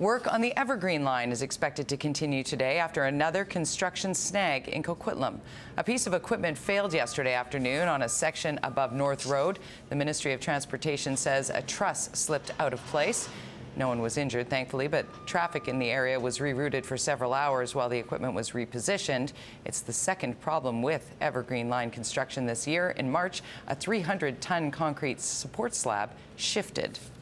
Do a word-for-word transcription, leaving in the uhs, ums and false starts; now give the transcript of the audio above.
Work on the Evergreen line is expected to continue today after another construction snag in Coquitlam. A piece of equipment failed yesterday afternoon on a section above North Road. The Ministry of Transportation says a truss slipped out of place. No one was injured, thankfully, but traffic in the area was rerouted for several hours while the equipment was repositioned. It's the second problem with Evergreen line construction this year. In March, a three hundred ton concrete support slab shifted.